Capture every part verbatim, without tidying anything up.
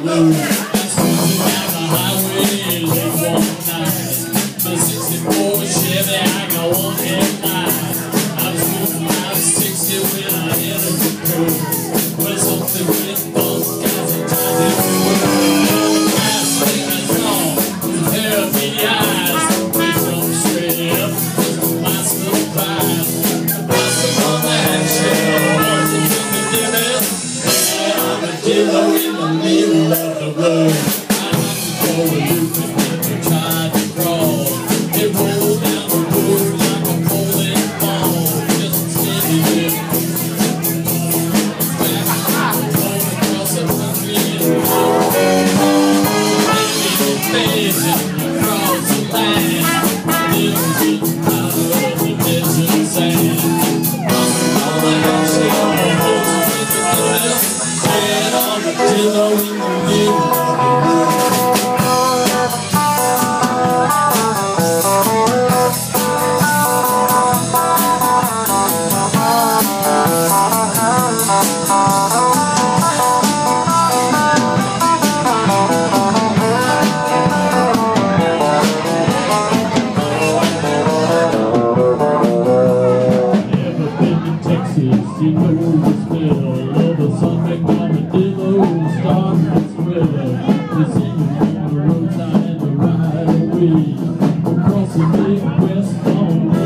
loop. That's cruising down the highway late one night. The sixty-four Chevy, I got one headlight. I was moving five sixty when I entered the curve. Well, something went bump, guys and tied in the world. The last thing I saw was a pair of beady eyes. They jumped straight up, just to my surprise. The blossom on the handshell wasn't in the given. And armadillo in the middle of the road. I knocked the door a loop and never tried to crawl. It rolled down the road like a bowling ball, just steady it. Back home across the country and home. Maybe it pays it across the land. Little bit out of the desert sand. Blossom on the handshell, horses in the middle. And armadillo in the middle of the road. You know the smell of a sunbaked armadillo starting to spread. You see him on the roadside and the right away across the Midwest on the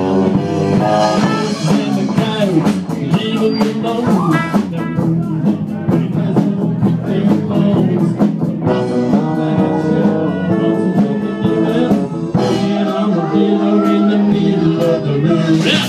highway. And the coyotes leave him alone. That person has no big bones. The blossom on the handshell, blossom in the middle, and armadillo in the middle of the road. Yeah.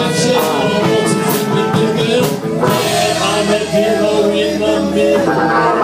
Armadillo in the middle.